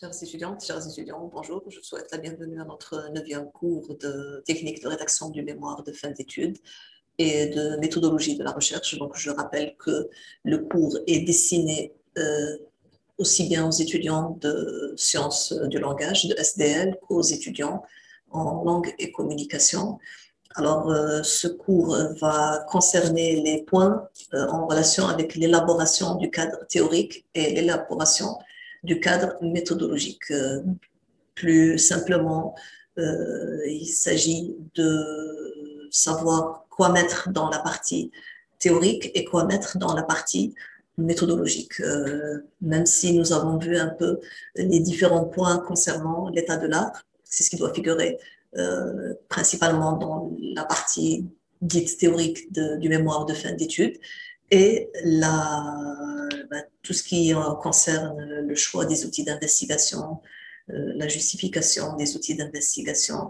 Chères étudiantes, chers étudiants, bonjour. Je vous souhaite la bienvenue à notre 9e cours de technique de rédaction du mémoire de fin d'études et de méthodologie de la recherche. Donc, je rappelle que le cours est destiné aussi bien aux étudiants de sciences du langage, de SDL, qu'aux étudiants en langue et communication. Alors, ce cours va concerner les points en relation avec l'élaboration du cadre théorique et l'élaboration du cadre méthodologique. Plus simplement, il s'agit de savoir quoi mettre dans la partie théorique et quoi mettre dans la partie méthodologique. Même si nous avons vu un peu les différents points concernant l'état de l'art, c'est ce qui doit figurer principalement dans la partie dite théorique du mémoire de fin d'études et tout ce qui concerne le choix des outils d'investigation, la justification des outils d'investigation,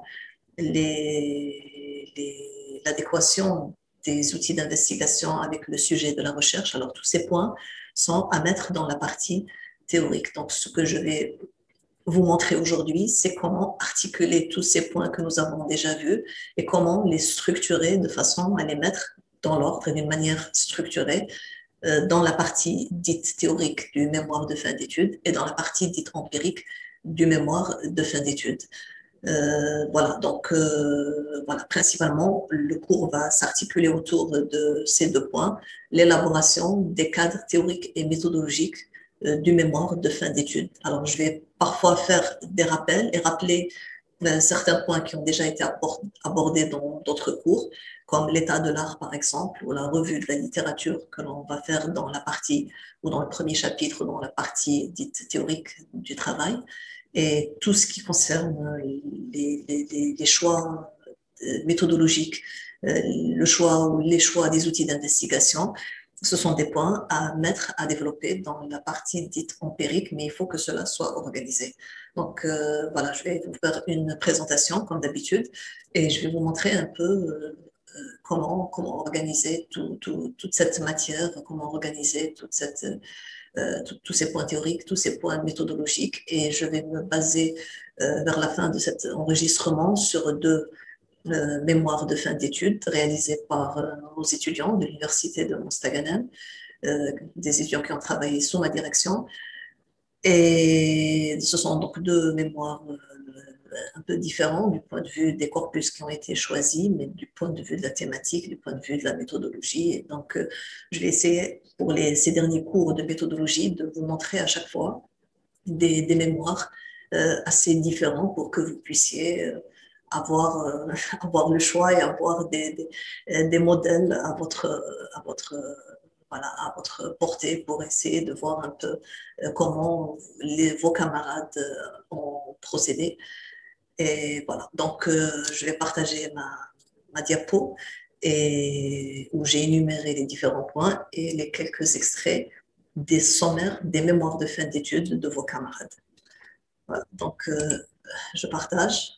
l'adéquation des outils d'investigation avec le sujet de la recherche. Alors, tous ces points sont à mettre dans la partie théorique. Donc, ce que je vais vous montrer aujourd'hui, c'est comment articuler tous ces points que nous avons déjà vus et comment les structurer de façon à les mettre dans l'ordre et d'une manière structurée dans la partie dite théorique du mémoire de fin d'études et dans la partie dite empirique du mémoire de fin d'études. Voilà, donc voilà, principalement, le cours va s'articuler autour de ces deux points, l'élaboration des cadres théoriques et méthodologiques du mémoire de fin d'études. Alors, je vais parfois faire des rappels et rappeler certains points qui ont déjà été abordés dans d'autres cours, comme l'état de l'art, par exemple, ou la revue de la littérature que l'on va faire dans la partie, ou dans le premier chapitre, dans la partie dite théorique du travail, et tout ce qui concerne les choix méthodologiques, le choix ou les choix des outils d'investigation. Ce sont des points à mettre, à développer dans la partie dite empirique, mais il faut que cela soit organisé. Donc voilà, je vais vous faire une présentation comme d'habitude et je vais vous montrer un peu comment organiser toute cette matière, comment organiser tous ces points théoriques, tous ces points méthodologiques. Et je vais me baser vers la fin de cet enregistrement sur deux mémoires de fin d'études réalisées par nos étudiants de l'Université de Mostaganem, des étudiants qui ont travaillé sous ma direction. Et ce sont donc deux mémoires un peu différents du point de vue des corpus qui ont été choisis, mais du point de vue de la thématique, du point de vue de la méthodologie. Et donc, je vais essayer pour ces derniers cours de méthodologie de vous montrer à chaque fois des mémoires assez différents pour que vous puissiez avoir le choix et avoir des modèles voilà, à votre portée pour essayer de voir un peu comment vos camarades ont procédé. Et voilà, donc je vais partager ma diapo où j'ai énuméré les différents points et les quelques extraits des sommaires des mémoires de fin d'études de vos camarades. Voilà, donc je partage.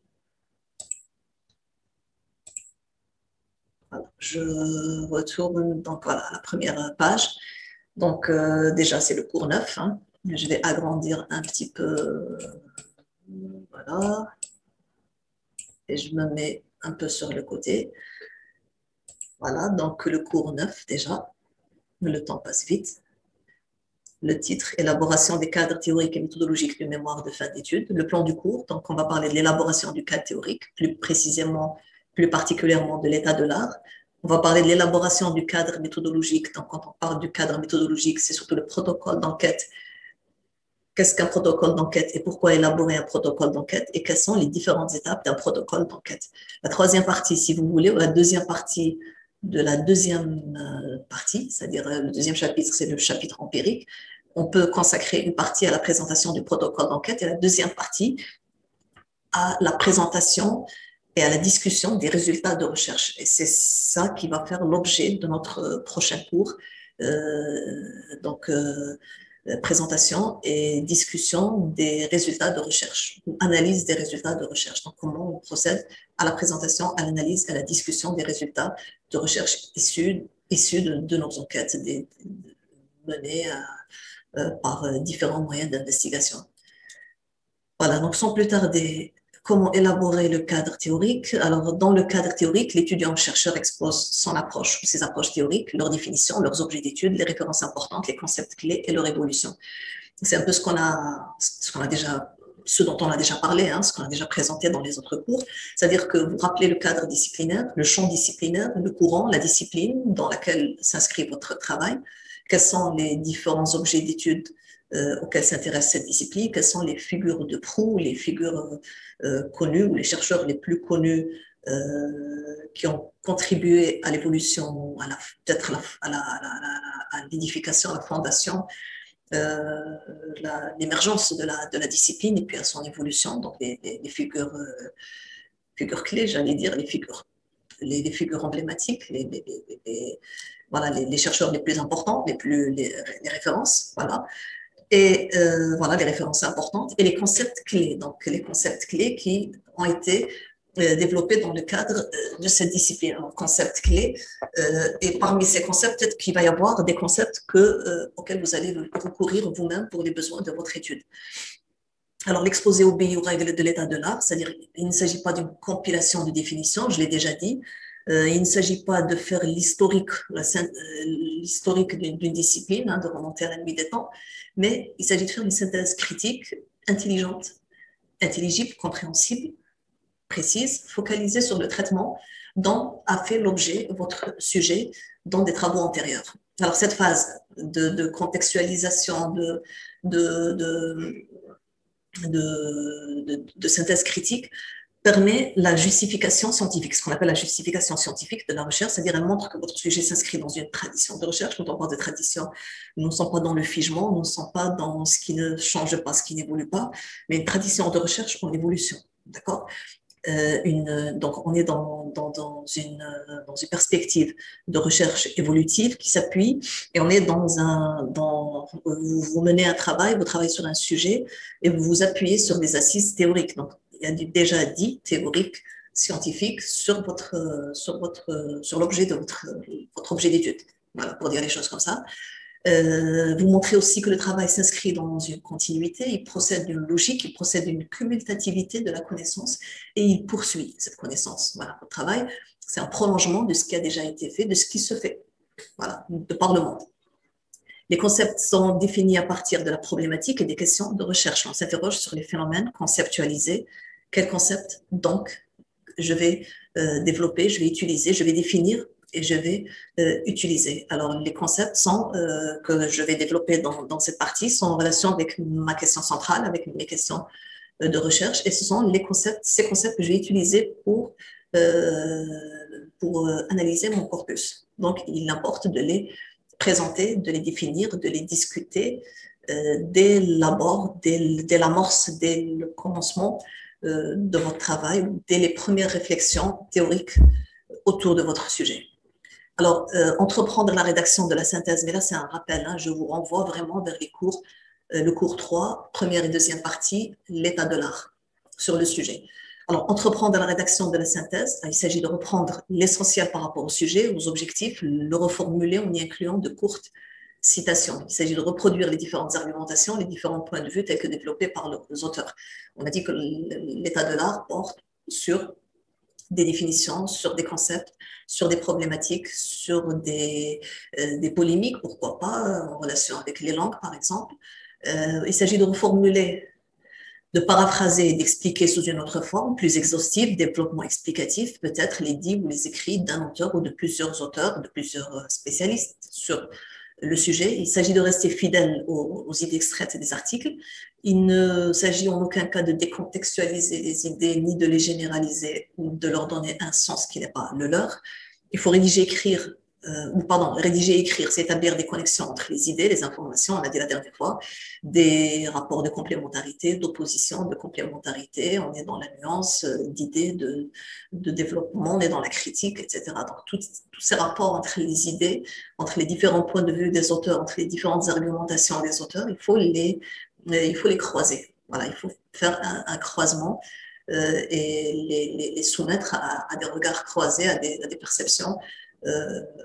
Voilà, je retourne donc voilà, à la première page. Donc déjà, c'est le cours 9. Hein. Je vais agrandir un petit peu. Voilà. Et je me mets un peu sur le côté. Voilà, donc le cours 9 déjà. Le temps passe vite. Le titre, élaboration des cadres théoriques et méthodologiques du mémoire de fin d'études. Le plan du cours, donc on va parler de l'élaboration du cadre théorique, plus précisément, plus particulièrement de l'état de l'art. On va parler de l'élaboration du cadre méthodologique. Donc quand on parle du cadre méthodologique, c'est surtout le protocole d'enquête. Qu'est-ce qu'un protocole d'enquête et pourquoi élaborer un protocole d'enquête et quelles sont les différentes étapes d'un protocole d'enquête. La troisième partie, si vous voulez, ou la deuxième partie de la deuxième partie, c'est-à-dire le deuxième chapitre, c'est le chapitre empirique. On peut consacrer une partie à la présentation du protocole d'enquête et la deuxième partie à la présentation et à la discussion des résultats de recherche. Et c'est ça qui va faire l'objet de notre prochain cours. Donc, présentation et discussion des résultats de recherche, ou analyse des résultats de recherche. Donc, comment on procède à la présentation, à l'analyse et à la discussion des résultats de recherche issus de nos enquêtes menées par différents moyens d'investigation. Voilà, donc sans plus tarder, comment élaborer le cadre théorique? Alors, dans le cadre théorique, l'étudiant-chercheur expose son approche, ses approches théoriques, leurs définitions, leurs objets d'étude, les références importantes, les concepts clés et leur évolution. C'est un peu ce qu'on a déjà, ce dont on a déjà parlé, hein, ce qu'on a déjà présenté dans les autres cours. C'est-à-dire que vous rappelez le cadre disciplinaire, le champ disciplinaire, le courant, la discipline dans laquelle s'inscrit votre travail, quels sont les différents objets d'étude auxquels s'intéresse cette discipline, quelles sont les figures de proue, les figures connues ou les chercheurs les plus connus qui ont contribué à l'évolution, peut-être à l'édification, à la fondation, l'émergence de la discipline et puis à son évolution, donc les figures, figures clés, j'allais dire, les figures emblématiques, voilà, les chercheurs les plus importants, les références, voilà. Et voilà, les références importantes et les concepts clés. Donc, les concepts clés qui ont été développés dans le cadre de cette discipline. Alors, concepts clés. Et parmi ces concepts, peut-être qu'il va y avoir des concepts auxquels vous allez recourir vous-même pour les besoins de votre étude. Alors, l'exposé obéit aux règles de l'état de l'art, c'est-à-dire il ne s'agit pas d'une compilation de définitions, je l'ai déjà dit. Il ne s'agit pas de faire l'historique d'une discipline, hein, de remonter à la nuit des temps, mais il s'agit de faire une synthèse critique, intelligente, intelligible, compréhensible, précise, focalisée sur le traitement dont a fait l'objet votre sujet dans des travaux antérieurs. Alors, cette phase de contextualisation, de synthèse critique permet la justification scientifique, ce qu'on appelle la justification scientifique de la recherche, c'est-à-dire elle montre que votre sujet s'inscrit dans une tradition de recherche. Quand on parle de tradition, nous ne sommes pas dans le figement, nous ne sommes pas dans ce qui ne change pas, ce qui n'évolue pas, mais une tradition de recherche en évolution, d'accord? Donc, on est dans une perspective de recherche évolutive qui s'appuie et on est vous menez un travail, vous travaillez sur un sujet et vous vous appuyez sur des assises théoriques. Donc, il y a déjà dit théorique, scientifique sur l'objet de votre objet d'étude. Voilà, pour dire les choses comme ça. Vous montrez aussi que le travail s'inscrit dans une continuité, il procède d'une logique, il procède d'une cumulativité de la connaissance et il poursuit cette connaissance. Voilà, votre travail, c'est un prolongement de ce qui a déjà été fait, de ce qui se fait, voilà, de par le monde. Les concepts sont définis à partir de la problématique et des questions de recherche. On s'interroge sur les phénomènes conceptualisés. Quel concept, donc, je vais développer, je vais utiliser, je vais définir et je vais utiliser. Alors, les concepts que je vais développer dans cette partie sont en relation avec ma question centrale, avec mes questions de recherche, et ce sont ces concepts que je vais utiliser pour analyser mon corpus. Donc, il importe de les présenter, de les définir, de les discuter dès l'abord, dès l'amorce, dès le commencement de votre travail, dès les premières réflexions théoriques autour de votre sujet. Alors, entreprendre la rédaction de la synthèse, mais là c'est un rappel, hein, je vous renvoie vraiment vers les cours, le cours 3, première et deuxième partie, l'état de l'art sur le sujet. Alors, entreprendre la rédaction de la synthèse, il s'agit de reprendre l'essentiel par rapport au sujet, aux objectifs, le reformuler en y incluant de courtes citations. Il s'agit de reproduire les différentes argumentations, les différents points de vue tels que développés par les auteurs. On a dit que l'état de l'art porte sur des définitions, sur des concepts, sur des problématiques, sur des polémiques, pourquoi pas, en relation avec les langues, par exemple. Il s'agit de reformuler, de paraphraser, d'expliquer sous une autre forme, plus exhaustive, développement explicatif, peut-être les dits ou les écrits d'un auteur ou de plusieurs auteurs, de plusieurs spécialistes sur le sujet. Il s'agit de rester fidèle aux idées extraites des articles. Il ne s'agit en aucun cas de décontextualiser les idées, ni de les généraliser ou de leur donner un sens qui n'est pas le leur. Il faut rédiger, rédiger et écrire, c'est établir des connexions entre les idées, les informations, on l'a dit la dernière fois, des rapports de complémentarité, d'opposition, de complémentarité, on est dans la nuance d'idées, de développement, on est dans la critique, etc. Donc, tous ces rapports entre les idées, entre les différents points de vue des auteurs, entre les différentes argumentations des auteurs, il faut les croiser. Voilà, il faut faire un croisement et les soumettre à des regards croisés, à des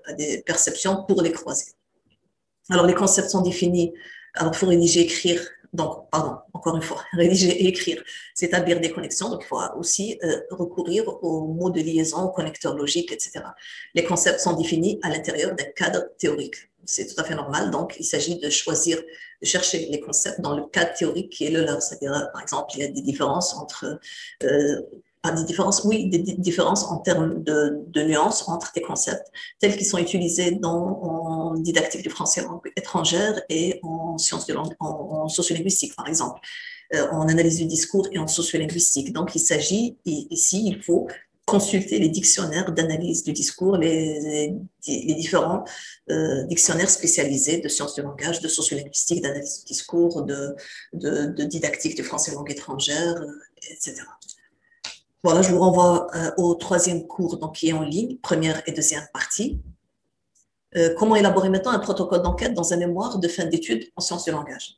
perceptions pour les croiser. Alors, les concepts sont définis. Alors, il faut rédiger, écrire Donc, pardon, encore une fois, rédiger et écrire, c'est établir des connexions. Donc, il faut aussi recourir aux mots de liaison, aux connecteurs logiques, etc. Les concepts sont définis à l'intérieur d'un cadre théorique. C'est tout à fait normal. Donc, il s'agit de choisir, de chercher les concepts dans le cadre théorique qui est le leur. C'est-à-dire, par exemple, il y a des différences entre pas des différences, oui, des différences en termes de nuances entre des concepts tels qu'ils sont utilisés en didactique du français langue étrangère et en sciences de langue, en sociolinguistique, par exemple, en analyse du discours et en sociolinguistique. Donc, il s'agit, ici, il faut consulter les dictionnaires d'analyse du discours, les différents dictionnaires spécialisés de sciences du langage, de sociolinguistique, d'analyse du discours, de didactique du français langue étrangère, etc. Voilà, je vous renvoie au troisième cours donc, qui est en ligne, première et deuxième partie. Comment élaborer maintenant un protocole d'enquête dans un mémoire de fin d'études en sciences du langage.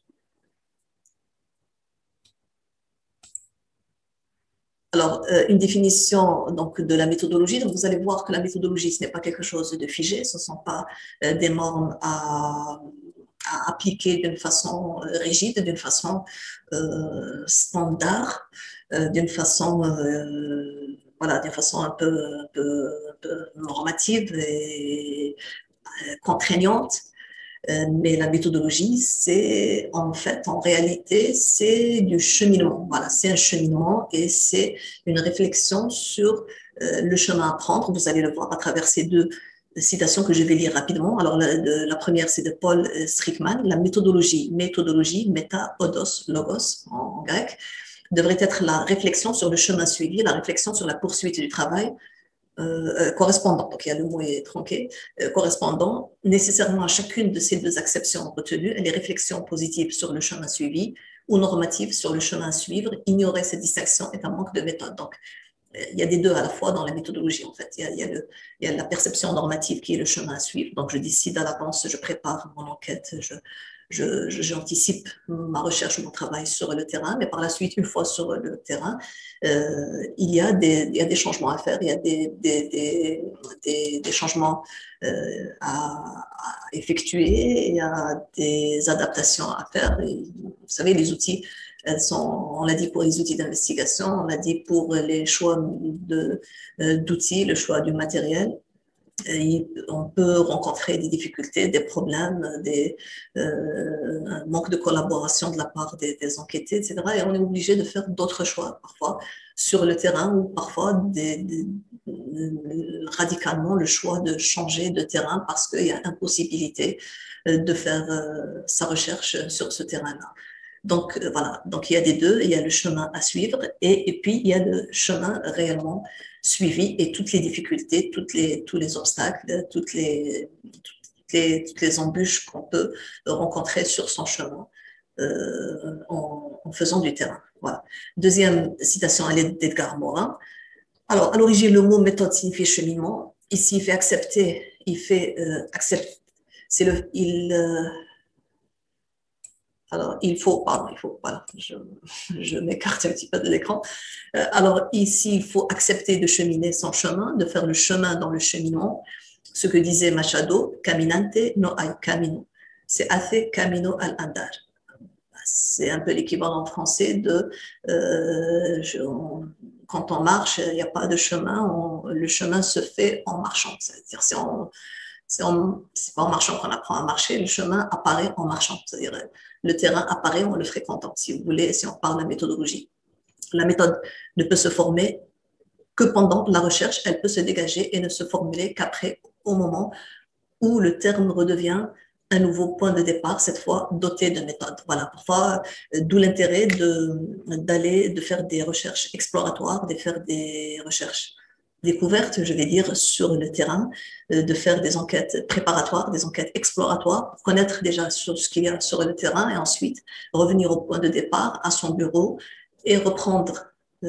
Alors, une définition donc, de la méthodologie. Donc, vous allez voir que la méthodologie, ce n'est pas quelque chose de figé, ce ne sont pas des normes à appliquer d'une façon rigide, d'une façon standard, d'une façon, voilà, d'une façon un peu normative et contraignante. Mais la méthodologie, c'est en fait, en réalité, c'est du cheminement. Voilà, c'est un cheminement et c'est une réflexion sur le chemin à prendre. Vous allez le voir à travers ces deux citations que je vais lire rapidement. Alors, la première, c'est de Paul Strickman. La méthodologie, méta, odos, logos en grec, devrait être la réflexion sur le chemin suivi, la réflexion sur la poursuite du travail, correspondant, donc il y a le mot est tronqué, correspondant nécessairement à chacune de ces deux acceptions retenues, les réflexions positives sur le chemin suivi ou normatives sur le chemin à suivre. Ignorer cette distinction est un manque de méthode. Donc, il y a des deux à la fois dans la méthodologie, en fait. Il y a la perception normative qui est le chemin à suivre. Donc, je décide à l'avance, je prépare mon enquête, j'anticipe ma recherche, mon travail sur le terrain, mais par la suite, une fois sur le terrain, il y a des changements à faire, il y a des changements à effectuer, il y a des adaptations à faire. Et, vous savez, les outils, on l'a dit pour les outils d'investigation, on l'a dit pour les choix d'outils, le choix du matériel. On peut rencontrer des difficultés, des problèmes, un manque de collaboration de la part des enquêtés, etc. Et on est obligé de faire d'autres choix, parfois sur le terrain ou parfois radicalement le choix de changer de terrain parce qu'il y a impossibilité de faire sa recherche sur ce terrain-là. Donc, voilà, donc il y a des deux, il y a le chemin à suivre et puis il y a le chemin réellement suivi et toutes les difficultés, tous les obstacles, toutes les embûches qu'on peut rencontrer sur son chemin en faisant du terrain. Voilà. Deuxième citation, elle est d'Edgar Morin. Alors, à l'origine, le mot méthode signifie cheminement. Ici, il fait accepter, accepter, c'est alors, voilà, je m'écarte un petit peu de l'écran. Alors, ici, il faut accepter de cheminer son chemin, de faire le chemin dans le cheminement. Ce que disait Machado, caminante no hay camino. C'est hace camino al andar. C'est un peu l'équivalent en français de quand on marche, il n'y a pas de chemin, le chemin se fait en marchant. C'est-à-dire, c'est pas en marchant qu'on apprend à marcher, le chemin apparaît en marchant. C'est-à-dire, le terrain apparaît en le fréquentant, si vous voulez, si on parle de méthodologie. La méthode ne peut se former que pendant la recherche, elle peut se dégager et ne se formuler qu'après, au moment où le terme redevient un nouveau point de départ, cette fois doté de méthode. Voilà, parfois, d'où l'intérêt de faire des recherches exploratoires, de faire des recherches découvertes, je vais dire, sur le terrain, de faire des enquêtes préparatoires, des enquêtes exploratoires, connaître déjà sur ce qu'il y a sur le terrain et ensuite revenir au point de départ, à son bureau et reprendre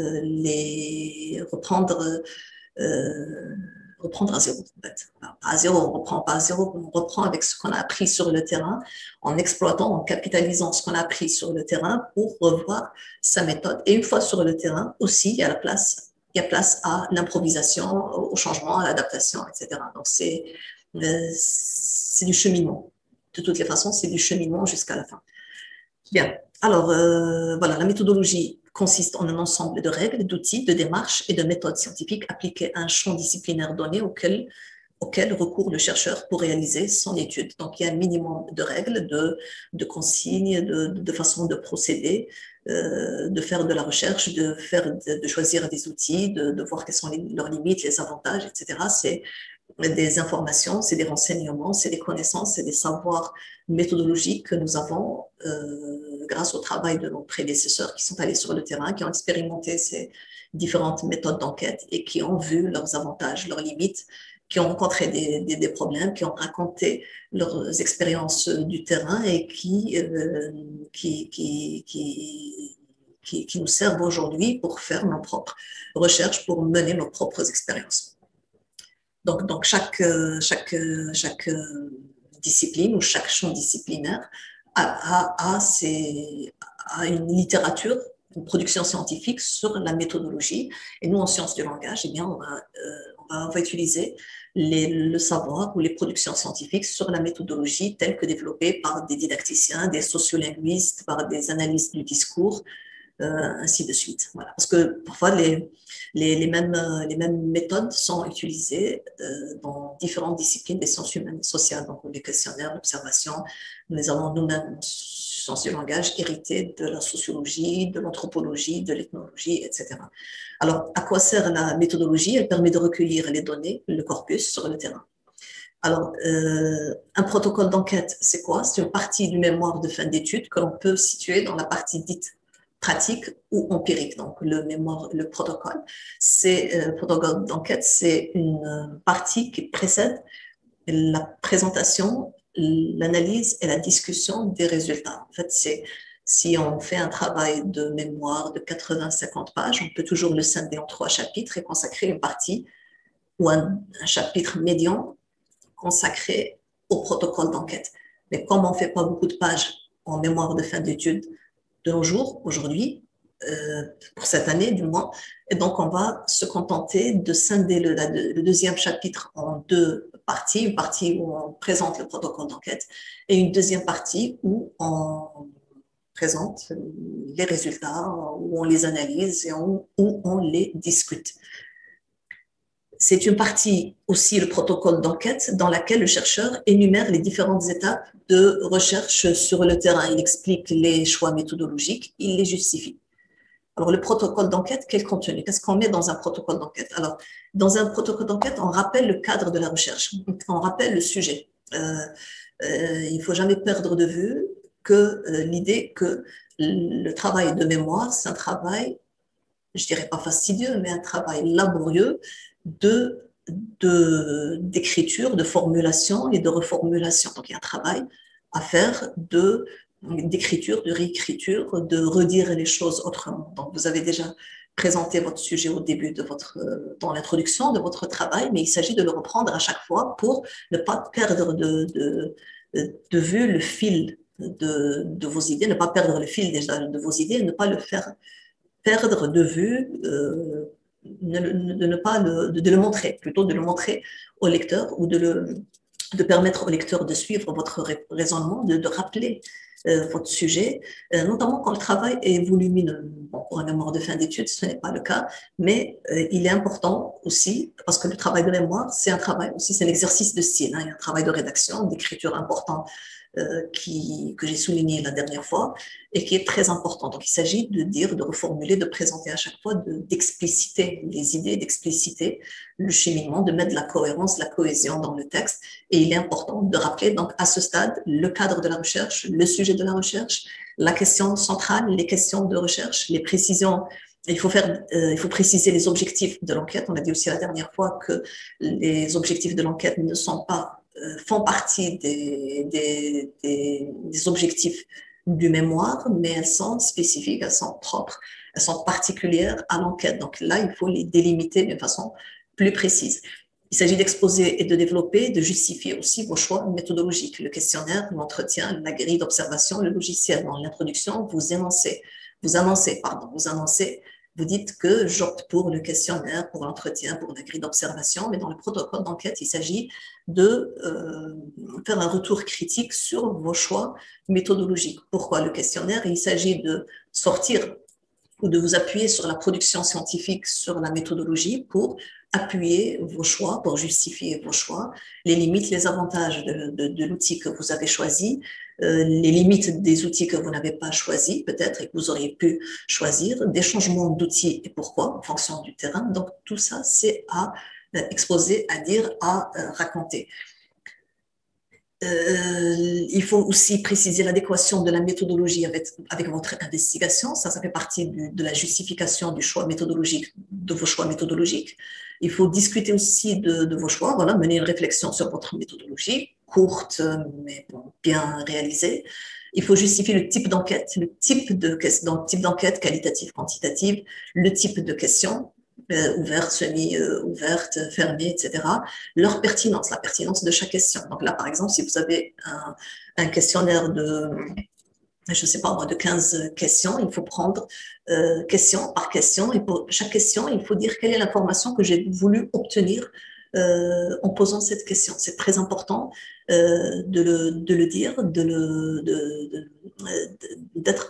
reprendre à zéro. En fait. Pas à zéro, on ne reprend pas à zéro, on reprend avec ce qu'on a appris sur le terrain, en exploitant, en capitalisant ce qu'on a appris sur le terrain pour revoir sa méthode. Et une fois sur le terrain, aussi, il y a place à l'improvisation, au changement, à l'adaptation, etc. Donc, c'est du cheminement. De toutes les façons, c'est du cheminement jusqu'à la fin. Bien. Alors, voilà, la méthodologie consiste en un ensemble de règles, d'outils, de démarches et de méthodes scientifiques appliquées à un champ disciplinaire donné auquel recourt le chercheur pour réaliser son étude. Donc, il y a un minimum de règles, de consignes, de façons de procéder, de faire de la recherche, de choisir des outils, de voir quelles sont leurs limites, les avantages, etc. C'est des informations, c'est des renseignements, c'est des connaissances, c'est des savoirs méthodologiques que nous avons grâce au travail de nos prédécesseurs qui sont allés sur le terrain, qui ont expérimenté ces différentes méthodes d'enquête et qui ont vu leurs avantages, leurs limites, qui ont rencontré des problèmes, qui ont raconté leurs expériences du terrain et qui nous servent aujourd'hui pour faire nos propres recherches, pour mener nos propres expériences. Donc chaque discipline ou chaque champ disciplinaire a une littérature, une production scientifique sur la méthodologie. Et nous, en sciences du langage, eh bien, on va utiliser le savoir ou les productions scientifiques sur la méthodologie telle que développée par des didacticiens, des sociolinguistes, par des analystes du discours, ainsi de suite. Voilà. Parce que parfois, les mêmes méthodes sont utilisées dans différentes disciplines des sciences humaines et sociales, donc les questionnaires, l'observation. Nous avons nous-mêmes, sciences du langage, hérité de la sociologie, de l'anthropologie, de l'ethnologie, etc. Alors, à quoi sert la méthodologie? Elle permet de recueillir les données, le corpus sur le terrain. Alors, un protocole d'enquête, c'est quoi? C'est une partie du mémoire de fin d'études que l'on peut situer dans la partie dite pratique ou empirique. Donc, le protocole, le protocole d'enquête, c'est une partie qui précède la présentation, l'analyse et la discussion des résultats. En fait, si on fait un travail de mémoire de 80-50 pages, on peut toujours le scinder en 3 chapitres et consacrer une partie ou un chapitre médian consacré au protocole d'enquête. Mais comme on ne fait pas beaucoup de pages en mémoire de fin d'études de nos jours, aujourd'hui, pour cette année du moins, et donc on va se contenter de scinder le deuxième chapitre en 2 parties, une partie où on présente le protocole d'enquête et une deuxième partie où on présente les résultats, où on les analyse et où on les discute. C'est une partie aussi, le protocole d'enquête, dans laquelle le chercheur énumère les différentes étapes de recherche sur le terrain. Il explique les choix méthodologiques, il les justifie. Alors, le protocole d'enquête, quel contenu? Qu'est-ce qu'on met dans un protocole d'enquête? Alors, dans un protocole d'enquête, on rappelle le cadre de la recherche, on rappelle le sujet. Il ne faut jamais perdre de vue que l'idée que le travail de mémoire, c'est un travail, je dirais pas fastidieux, mais un travail laborieux d'écriture, de formulation et de reformulation. Donc, il y a un travail à faire d'écriture, de réécriture, de redire les choses autrement. Donc, vous avez déjà présenté votre sujet au début dans l'introduction de votre travail, mais il s'agit de le reprendre à chaque fois pour ne pas perdre de vue le fil de vos idées, ne pas perdre le fil déjà de vos idées, ne pas le faire perdre de vue, de ne pas de le montrer, plutôt de le montrer au lecteur ou de permettre au lecteur de suivre votre raisonnement, de rappeler votre sujet, notamment quand le travail est volumineux. Bon, pour un mémoire de fin d'études, ce n'est pas le cas, mais il est important aussi, parce que le travail de mémoire, c'est un travail aussi, c'est un exercice de style, hein, il y a un travail de rédaction, d'écriture important que j'ai souligné la dernière fois et qui est très important. Donc, il s'agit de dire, de reformuler, de présenter à chaque fois, d'expliciter les idées, d'expliciter le cheminement, de mettre de la cohérence, de la cohésion dans le texte. Et il est important de rappeler, donc, à ce stade, le cadre de la recherche, le sujet de la recherche, la question centrale, les questions de recherche, les précisions. Il faut préciser les objectifs de l'enquête. On a dit aussi la dernière fois que les objectifs de l'enquête ne sont pas font partie des objectifs du mémoire, mais elles sont spécifiques, elles sont propres, elles sont particulières à l'enquête. Donc là, il faut les délimiter d'une façon plus précise. Il s'agit d'exposer et de développer, de justifier aussi vos choix méthodologiques, le questionnaire, l'entretien, la grille d'observation, le logiciel. Dans l'introduction, vous annoncez vous dites que j'opte pour le questionnaire, pour l'entretien, pour la grille d'observation, mais dans le protocole d'enquête, il s'agit de faire un retour critique sur vos choix méthodologiques. Pourquoi le questionnaire? Il s'agit de sortir ou de vous appuyer sur la production scientifique, sur la méthodologie pour appuyer vos choix, pour justifier vos choix, les limites, les avantages de l'outil que vous avez choisi, les limites des outils que vous n'avez pas choisis peut-être et que vous auriez pu choisir, des changements d'outils et pourquoi en fonction du terrain. Donc tout ça, c'est à exposer, à dire, à raconter. Il faut aussi préciser l'adéquation de la méthodologie avec votre investigation. Ça fait partie de la justification du choix méthodologique, de vos choix méthodologiques. Il faut discuter aussi de vos choix, voilà, mener une réflexion sur votre méthodologie, courte, mais bon, bien réalisée. Il faut justifier le type d'enquête, le type d'enquête qualitative, quantitative, le type de question, ouverte, semi-ouverte, fermée, etc. Leur pertinence, la pertinence de chaque question. Donc là, par exemple, si vous avez un questionnaire de, je ne sais pas moi, de 15 questions, il faut prendre question par question et pour chaque question, il faut dire quelle est l'information que j'ai voulu obtenir en posant cette question. C'est très important de le dire, d'être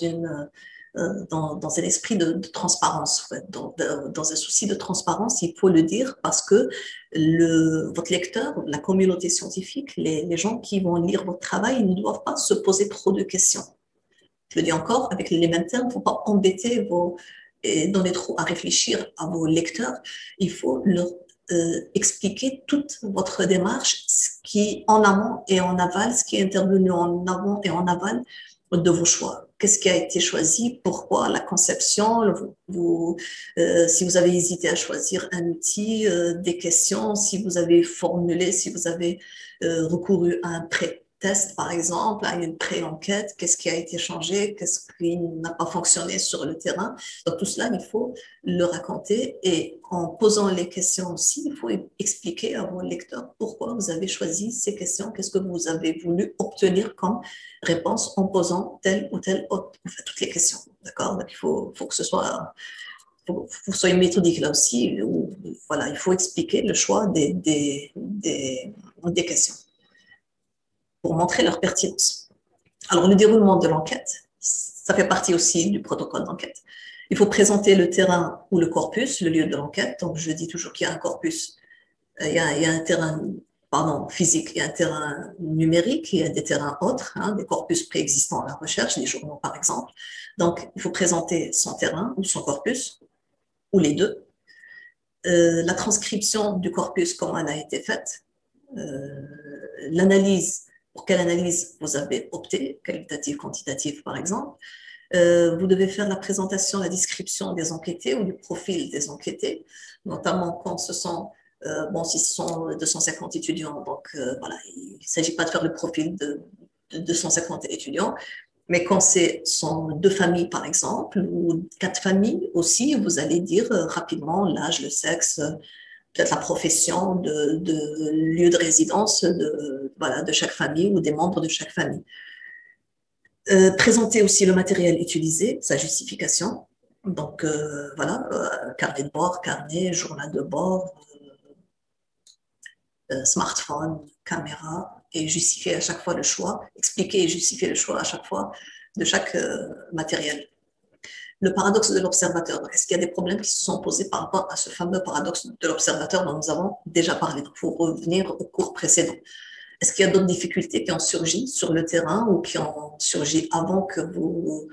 dans un esprit de transparence, dans un souci de transparence, il faut le dire parce que votre lecteur, la communauté scientifique, les gens qui vont lire votre travail, ils ne doivent pas se poser trop de questions. Je le dis encore, avec les mêmes termes, il ne faut pas embêter et donner trop à réfléchir à vos lecteurs. Il faut leur expliquer toute votre démarche, ce qui en amont et en aval, ce qui est intervenu en avant et en aval de vos choix. Qu'est-ce qui a été choisi? Pourquoi? La conception? Si vous avez hésité à choisir un outil, des questions, si vous avez formulé, si vous avez recouru à un pré-test, par exemple, à une pré-enquête, qu'est-ce qui a été changé? Qu'est-ce qui n'a pas fonctionné sur le terrain? Donc, tout cela, il faut le raconter et en posant les questions aussi, il faut expliquer à vos lecteurs pourquoi vous avez choisi ces questions, qu'est-ce que vous avez voulu obtenir comme réponse en posant telle ou telle autre, enfin, toutes les questions, d'accord? Donc, il faut que ce soit, faut que vous soyez méthodique là aussi, voilà, il faut expliquer le choix des questions pour montrer leur pertinence. Alors, le déroulement de l'enquête, ça fait partie aussi du protocole d'enquête. Il faut présenter le terrain ou le corpus, le lieu de l'enquête. Donc, je dis toujours qu'il y a un corpus, il y a un terrain physique, il y a un terrain numérique, il y a des terrains autres, hein, des corpus préexistants à la recherche, des journaux par exemple. Donc, il faut présenter son terrain ou son corpus, ou les deux. La transcription du corpus, comment elle a été faite, l'analyse, pour quelle analyse vous avez opté, qualitative, quantitative par exemple. Vous devez faire la présentation, la description des enquêtés ou du profil des enquêtés, notamment quand ce sont, si ce sont 250 étudiants, donc voilà, il ne s'agit pas de faire le profil de 250 étudiants, mais quand ce sont 2 familles, par exemple, ou 4 familles aussi, vous allez dire rapidement l'âge, le sexe, peut-être la profession, de lieu de résidence de chaque famille ou des membres de chaque famille. Présenter aussi le matériel utilisé, sa justification. Donc, carnet de bord, carnet, journal de bord, smartphone, caméra, et justifier à chaque fois le choix, expliquer et justifier le choix à chaque fois de chaque matériel. Le paradoxe de l'observateur. Est-ce qu'il y a des problèmes qui se sont posés par rapport à ce fameux paradoxe de l'observateur dont nous avons déjà parlé? Il faut revenir au cours précédent. Est-ce qu'il y a d'autres difficultés qui ont surgi sur le terrain ou qui ont surgi avant que vous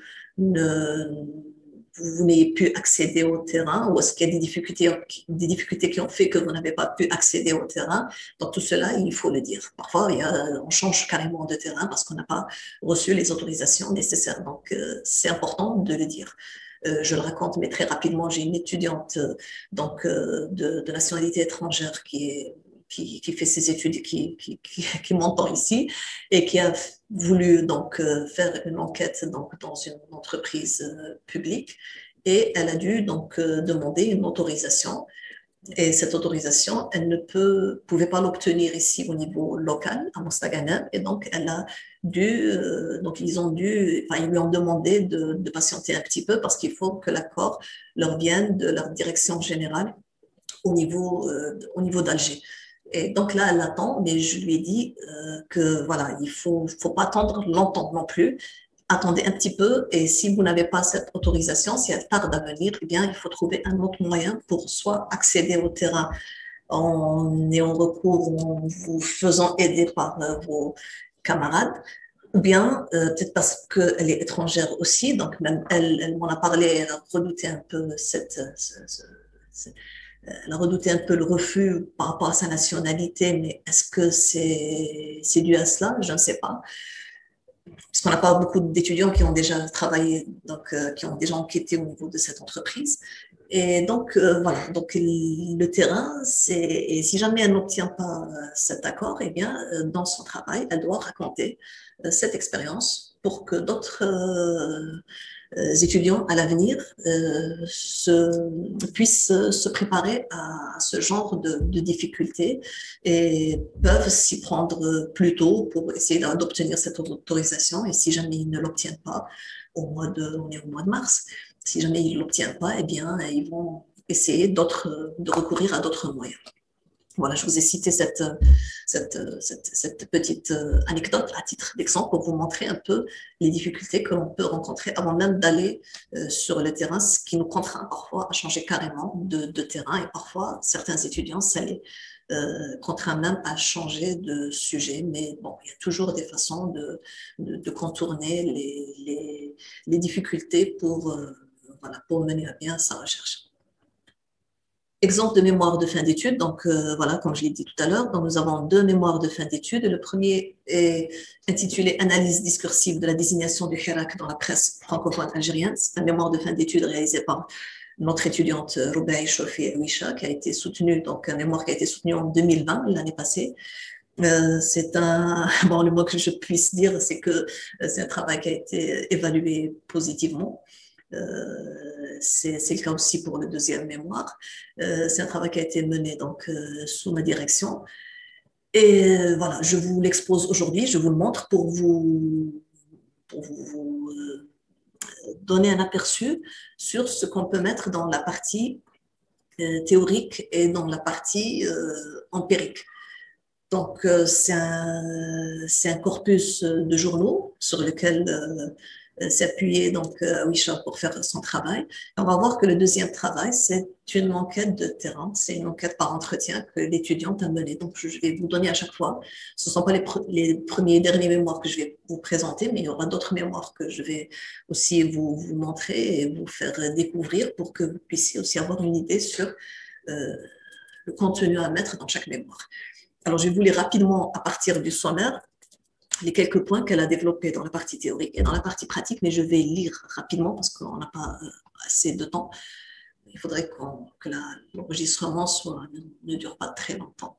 n'ayez pu accéder au terrain, ou est-ce qu'il y a des difficultés qui ont fait que vous n'avez pas pu accéder au terrain? Donc tout cela, il faut le dire. Parfois, on change carrément de terrain parce qu'on n'a pas reçu les autorisations nécessaires. Donc c'est important de le dire. Je le raconte, mais très rapidement, j'ai une étudiante de nationalité étrangère qui fait ses études, qui m'entend ici et qui a voulu faire une enquête dans une entreprise publique et elle a dû demander une autorisation Et cette autorisation, elle ne pouvait pas l'obtenir ici au niveau local, à Mostaganem, et donc elle a donc ils lui ont demandé de patienter un petit peu parce qu'il faut que l'accord leur vienne de leur direction générale au niveau d'Alger. Et donc là, elle attend, mais je lui ai dit que voilà, faut pas attendre longtemps non plus. Attendez un petit peu, et si vous n'avez pas cette autorisation, si elle tarde à venir, eh bien, il faut trouver un autre moyen pour soit accéder au terrain en ayant recours, en vous faisant aider par vos camarades, ou bien peut-être parce qu'elle est étrangère aussi, donc même elle m'en a parlé, elle a redouté un peu elle a redouté un peu le refus par rapport à sa nationalité, mais est-ce que c'est dû à cela? Je ne sais pas. Parce qu'on n'a pas beaucoup d'étudiants qui ont déjà travaillé, donc qui ont déjà enquêté au niveau de cette entreprise. Et donc, voilà, donc le terrain, et si jamais elle n'obtient pas cet accord, eh bien, dans son travail, elle doit raconter cette expérience pour que d'autres étudiants à l'avenir puissent se préparer à ce genre de difficultés et peuvent s'y prendre plus tôt pour essayer d'obtenir cette autorisation. Et si jamais ils ne l'obtiennent pas, on est au mois de mars, si jamais ils ne l'obtiennent pas, eh bien, ils vont essayer de recourir à d'autres moyens. Voilà, je vous ai cité cette petite anecdote à titre d'exemple pour vous montrer un peu les difficultés que l'on peut rencontrer avant même d'aller sur le terrain, ce qui nous contraint parfois à changer carrément de terrain et parfois certains étudiants, ça les contraint même à changer de sujet. Mais bon, il y a toujours des façons de contourner les difficultés voilà, pour mener à bien sa recherche. Exemple de mémoire de fin d'études, donc voilà, comme je l'ai dit tout à l'heure, donc nous avons deux mémoires de fin d'études. Le premier est intitulé Analyse discursive de la désignation du Hirak dans la presse francophone algérienne. C'est un mémoire de fin d'études réalisé par notre étudiante Roubaï Chofi Wisha, qui a été soutenue, donc un mémoire qui a été soutenu en 2020, l'année passée. C'est bon, le mot que je puisse dire, c'est que c'est un travail qui a été évalué positivement. C'est le cas aussi pour le deuxième mémoire. C'est un travail qui a été mené donc sous ma direction. Et voilà, je vous l'expose aujourd'hui, je vous le montre pour vous donner un aperçu sur ce qu'on peut mettre dans la partie théorique et dans la partie empirique. Donc, c'est un corpus de journaux sur lequel s'appuyer donc Wisha pour faire son travail. Et on va voir que le deuxième travail, c'est une enquête de terrain, c'est une enquête par entretien que l'étudiante a menée. Donc, je vais vous donner à chaque fois, ce ne sont pas les premiers et derniers mémoires que je vais vous présenter, mais il y aura d'autres mémoires que je vais aussi vous montrer et vous faire découvrir pour que vous puissiez aussi avoir une idée sur le contenu à mettre dans chaque mémoire. Alors, je vais vous lire rapidement à partir du sommaire les quelques points qu'elle a développés dans la partie théorique et dans la partie pratique, mais je vais lire rapidement parce qu'on n'a pas assez de temps. Il faudrait que l'enregistrement ne dure pas très longtemps.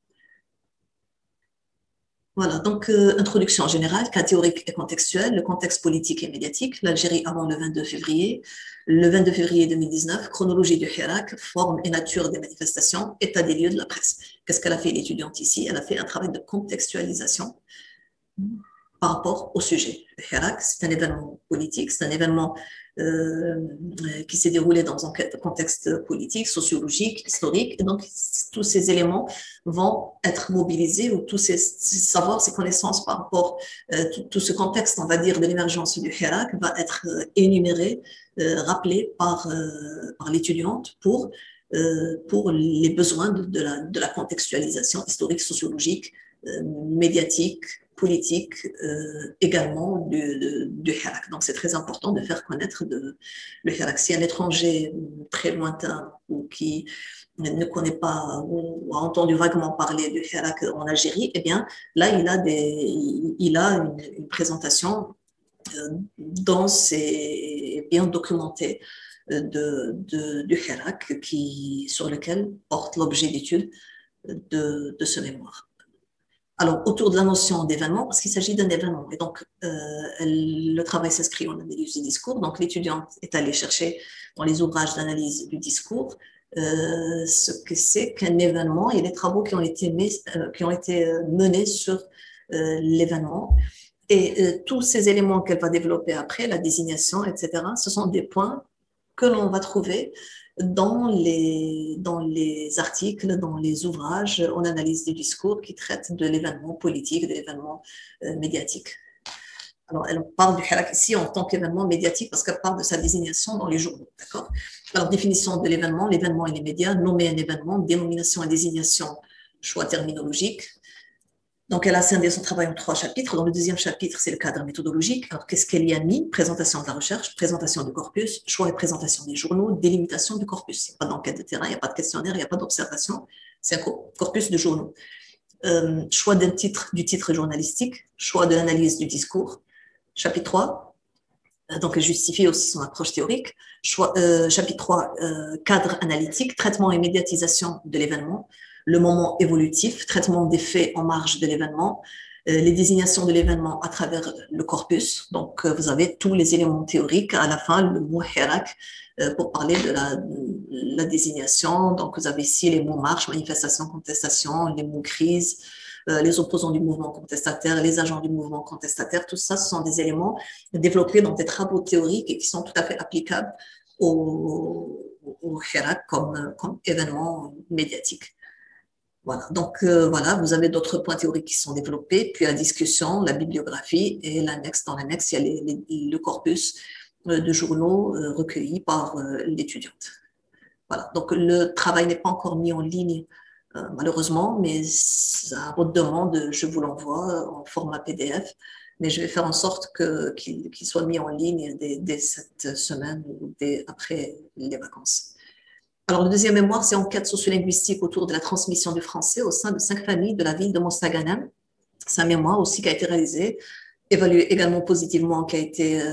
Voilà, donc introduction générale, cas théorique et contextuel, le contexte politique et médiatique, l'Algérie avant le 22 février, le 22 février 2019, chronologie du Hirak, forme et nature des manifestations, état des lieux de la presse. Qu'est-ce qu'elle a fait l'étudiante ici? Elle a fait un travail de contextualisation par rapport au sujet. Le Hirak, c'est un événement politique, c'est un événement qui s'est déroulé dans un contexte politique, sociologique, historique, et donc tous ces éléments vont être mobilisés, ou tous ces savoirs, ces connaissances par rapport à tout ce contexte, on va dire, de l'émergence du Hirak va être énuméré, rappelé par l'étudiante pour les besoins de la contextualisation historique, sociologique, médiatique, politique également du Hirak. Donc c'est très important de faire connaître le Hirak. Si un étranger très lointain ou qui ne connaît pas ou a entendu vaguement parler du Hirak en Algérie, eh bien là il a une présentation dense et bien documentée du Hirak sur lequel porte l'objet d'étude de ce mémoire. Alors, autour de la notion d'événement, parce qu'il s'agit d'un événement, et donc le travail s'inscrit en analyse du discours. Donc, l'étudiante est allée chercher dans les ouvrages d'analyse du discours ce que c'est qu'un événement et les travaux qui ont été, menés sur l'événement. Et tous ces éléments qu'elle va développer après, la désignation, etc., ce sont des points que l'on va trouver dans les articles, dans les ouvrages en analyse du discours qui traitent de l'événement politique, de l'événement médiatique. Alors, elle parle du hirak ici en tant qu'événement médiatique parce qu'elle parle de sa désignation dans les journaux, d'accord? Alors, définition de l'événement et les médias, nommer un événement, dénomination et désignation, choix terminologique. Donc, elle a scindé son travail en 3 chapitres. Dans le deuxième chapitre, c'est le cadre méthodologique. Alors, qu'est-ce qu'elle y a mis? Présentation de la recherche, présentation du corpus, choix et présentation des journaux, délimitation du corpus. Il n'y a pas d'enquête de terrain, il n'y a pas de questionnaire, il n'y a pas d'observation. C'est un corpus de journaux. Choix du titre journalistique, choix de l'analyse du discours. Chapitre 3, donc elle justifie aussi son approche théorique. Chapitre 3, cadre analytique, traitement et médiatisation de l'événement. Le moment évolutif, traitement des faits en marge de l'événement, les désignations de l'événement à travers le corpus. Donc, vous avez tous les éléments théoriques. À la fin, le mot hirak pour parler de la désignation. Donc, vous avez ici les mots marche, manifestation, contestation, les mots crise, les opposants du mouvement contestataire, les agents du mouvement contestataire. Tout ça, ce sont des éléments développés dans des travaux théoriques et qui sont tout à fait applicables au hirak comme événement médiatique. Voilà, donc voilà, vous avez d'autres points théoriques qui sont développés, puis la discussion, la bibliographie et l'annexe. Dans l'annexe, il y a le corpus de journaux recueillis par l'étudiante. Voilà, donc le travail n'est pas encore mis en ligne, malheureusement, mais à votre demande, je vous l'envoie en format PDF. Mais je vais faire en sorte qu'il soit mis en ligne dès cette semaine ou après les vacances. Alors, le deuxième mémoire, c'est enquête sociolinguistique autour de la transmission du français au sein de 5 familles de la ville de Mostaganem. C'est un mémoire aussi qui a été réalisé, évalué également positivement, qui a été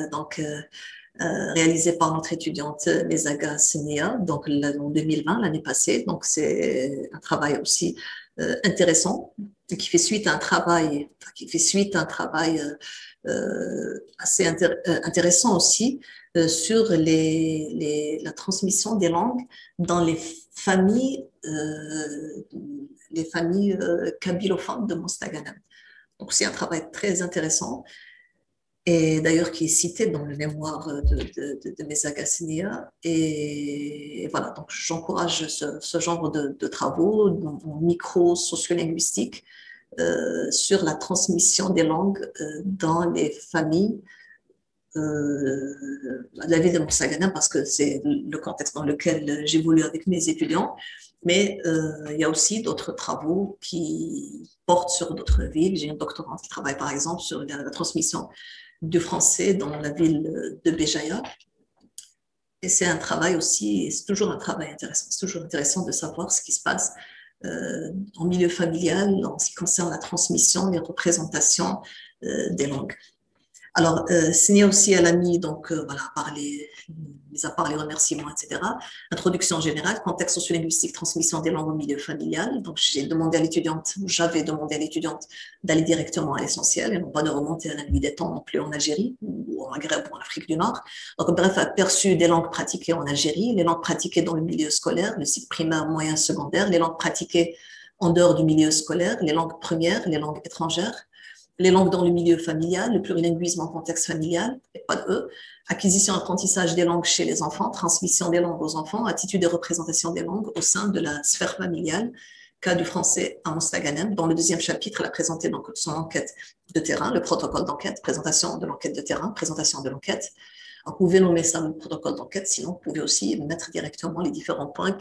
réalisé par notre étudiante Mezaga Senia, donc en 2020, l'année passée. Donc, c'est un travail aussi intéressant qui fait suite à un travail, assez intéressant aussi sur la transmission des langues dans les familles kabylophones de Mostaganem. Donc, c'est un travail très intéressant et d'ailleurs qui est cité dans le mémoire de Mezaga Senia. Et voilà, donc j'encourage ce genre de travaux micro-sociolinguistiques sur la transmission des langues dans les familles la ville de Mostaganem parce que c'est le contexte dans lequel j'évolue avec mes étudiants. Mais il y a aussi d'autres travaux qui portent sur d'autres villes. J'ai une doctorante qui travaille par exemple sur la transmission du français dans la ville de Béjaïa. Et c'est un travail aussi, c'est toujours un travail intéressant. C'est toujours intéressant de savoir ce qui se passe en milieu familial en ce qui concerne la transmission, les représentations des langues. Alors, Senia aussi, elle a mis, donc, voilà, mis à part les remerciements, etc., introduction générale, contexte sociolinguistique, transmission des langues au milieu familial. Donc, j'avais demandé à l'étudiante d'aller directement à l'essentiel et non pas de remonter à la nuit des temps non plus en Algérie ou au Maghreb ou en Afrique du Nord. Donc, bref, aperçu des langues pratiquées en Algérie, les langues pratiquées dans le milieu scolaire, le cycle primaire, moyen, secondaire, les langues pratiquées en dehors du milieu scolaire, les langues premières, les langues étrangères, les langues dans le milieu familial, le plurilinguisme en contexte familial, et pas de E, acquisition et apprentissage des langues chez les enfants, transmission des langues aux enfants, attitude et représentation des langues au sein de la sphère familiale, cas du français à Mostaganem. Dans le deuxième chapitre, elle a présenté donc son enquête de terrain, le protocole d'enquête, présentation de l'enquête de terrain, présentation de l'enquête. Vous pouvez nommer ça le protocole d'enquête, sinon vous pouvez aussi mettre directement les différents points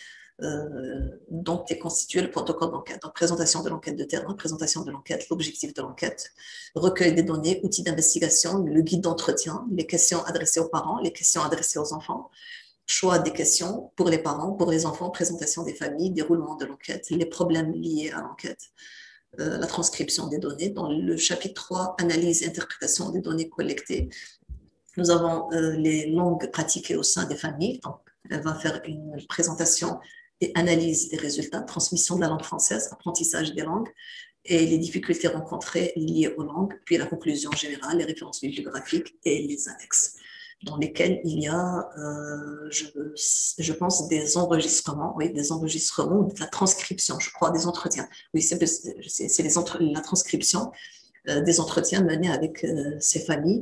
dont est constitué le protocole d'enquête. Donc, présentation de l'enquête de terrain, présentation de l'enquête, l'objectif de l'enquête, recueil des données, outils d'investigation, le guide d'entretien, les questions adressées aux parents, les questions adressées aux enfants, choix des questions pour les parents, pour les enfants, présentation des familles, déroulement de l'enquête, les problèmes liés à l'enquête, la transcription des données. Dans le chapitre 3, analyse et interprétation des données collectées, nous avons les langues pratiquées au sein des familles. Donc, elle va faire une présentation et analyse des résultats, transmission de la langue française, apprentissage des langues et les difficultés rencontrées liées aux langues, puis la conclusion générale, les références bibliographiques et les annexes. dans lesquels il y a, je pense, des enregistrements, oui, des enregistrements, de la transcription, je crois, des entretiens. Oui, c'est la transcription des entretiens menés avec ces familles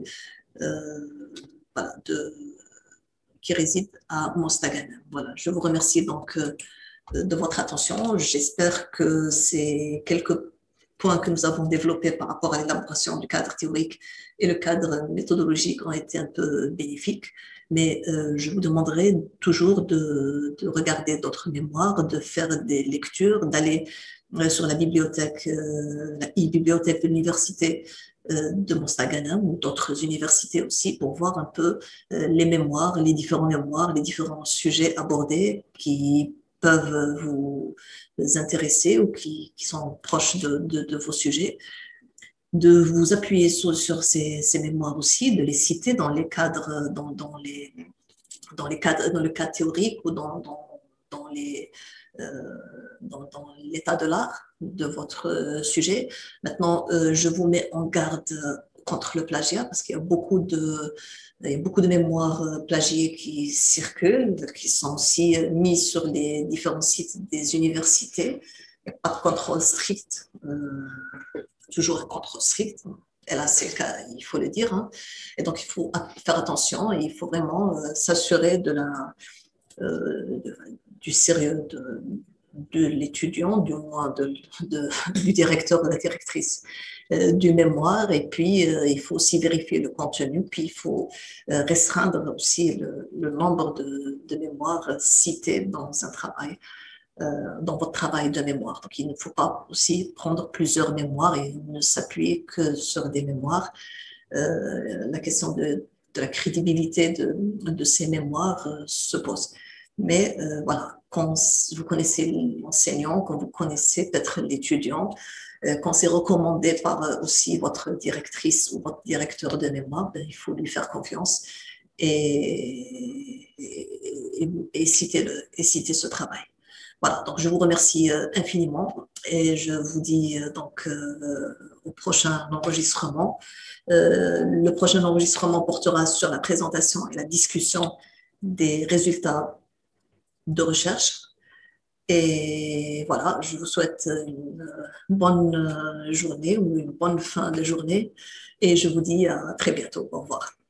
voilà, qui résident à Mostaganem. Voilà, je vous remercie donc de votre attention. J'espère que ces quelques points que nous avons développés par rapport à l'élaboration du cadre théorique et le cadre méthodologique ont été un peu bénéfiques. Mais je vous demanderai toujours de regarder d'autres mémoires, de faire des lectures, d'aller sur la bibliothèque, la e-bibliothèque de l'université de Mostaganem ou d'autres universités aussi pour voir un peu les mémoires, les différents mémoires, les différents sujets abordés qui peuvent vous intéresser ou qui sont proches de vos sujets, de vous appuyer sur ces mémoires aussi, de les citer dans les cadres, dans les cadres, dans le cadre théorique ou dans les, euh, dans l'état de l'art de votre sujet. Maintenant, je vous mets en garde contre le plagiat parce qu'il y a il y a beaucoup de mémoires plagiées qui circulent, qui sont aussi mises sur les différents sites des universités. Il n'y a pas de contrôle strict, toujours un contrôle strict. Et là, c'est le cas, il faut le dire. Hein. Et donc, il faut faire attention et il faut vraiment s'assurer euh, du sérieux de l'étudiant, du moins du directeur ou de la directrice du mémoire. Et puis, il faut aussi vérifier le contenu. Puis, il faut restreindre aussi le nombre de mémoires citées dans un travail dans votre travail de mémoire. Donc, il ne faut pas aussi prendre plusieurs mémoires et ne s'appuyer que sur des mémoires. La question de la crédibilité de ces mémoires se pose. Mais voilà, quand vous connaissez l'enseignant, quand vous connaissez peut-être l'étudiant, quand c'est recommandé par aussi votre directrice ou votre directeur de mémoire, ben, il faut lui faire confiance et citer ce travail. Voilà, donc je vous remercie infiniment et je vous dis donc au prochain enregistrement. Le prochain enregistrement portera sur la présentation et la discussion des résultats de recherche. Et voilà, je vous souhaite une bonne journée ou une bonne fin de journée et je vous dis à très bientôt. Au revoir.